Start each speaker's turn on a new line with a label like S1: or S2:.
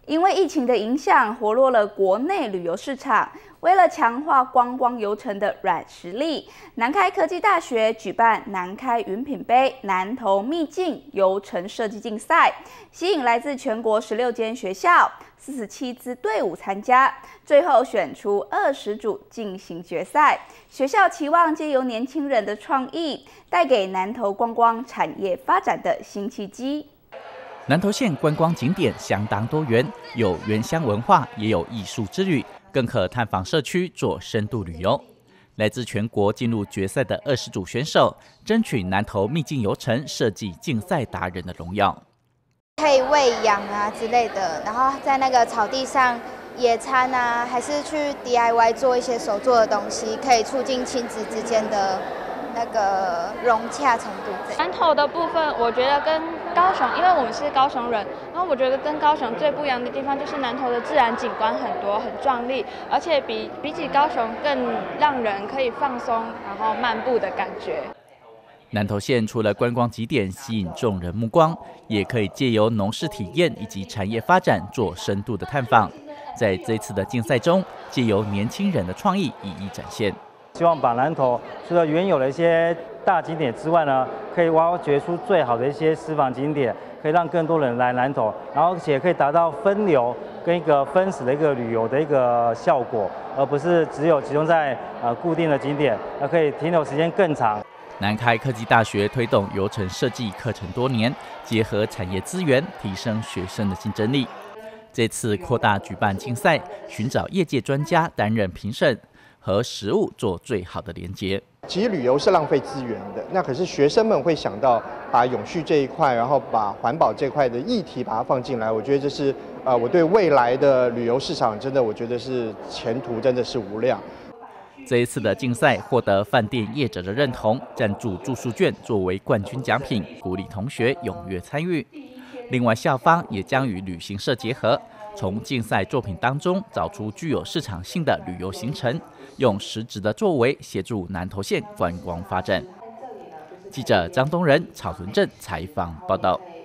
S1: 因为疫情的影响，活络了国内旅游市场。为了强化观光游程的软实力，南开科技大学举办南开云品杯南投秘境游程设计竞赛，吸引来自全国16间学校、47支队伍参加，最后选出20组进行决赛。学校期望借由年轻人的创意，带给南投观光产业发展的新契机。
S2: 南投县观光景点相当多元，有原乡文化，也有艺术之旅，更可探访社区做深度旅游。来自全国进入决赛的20组选手，争取南投秘境游程设计竞赛达人的荣耀。
S3: 可以喂羊啊之类的，然后在那个草地上野餐啊，还是去 DIY 做一些手做的东西，可以促进亲子之间的那个融洽程度。
S4: 南投的部分，我觉得跟高雄，因为我们是高雄人，然后我觉得跟高雄最不一样的地方就是南投的自然景观很多，很壮丽，而且比起高雄更让人可以放松，然后漫步的感觉。
S2: 南投县除了观光景点吸引众人目光，也可以借由农事体验以及产业发展做深度的探访。在这次的竞赛中，借由年轻人的创意一一展现。
S5: 希望把南投除了原有的一些大景点之外呢，可以挖掘出最好的一些私房景点，可以让更多人来南投，然后且可以达到分流跟一个分时的一个旅游的一个效果，而不是只有集中在固定的景点，可以停留时间更长。
S2: 南开科技大学推动游程设计课程多年，结合产业资源，提升学生的竞争力。这次扩大举办竞赛，寻找业界专家担任评审，和实务做最好的连结。
S6: 其实旅游是浪费资源的，那可是学生们会想到把永续这一块，然后把环保这块的议题把它放进来。我觉得这是我对未来的旅游市场真的，我觉得是前途真的是无量。
S2: 这一次的竞赛获得饭店业者的认同，赞助住宿券作为冠军奖品，鼓励同学踊跃参与。另外，校方也将与旅行社结合，从竞赛作品当中找出具有市场性的旅游行程，用实质的作为协助南投县观光发展。记者张东仁、草屯镇采访报道。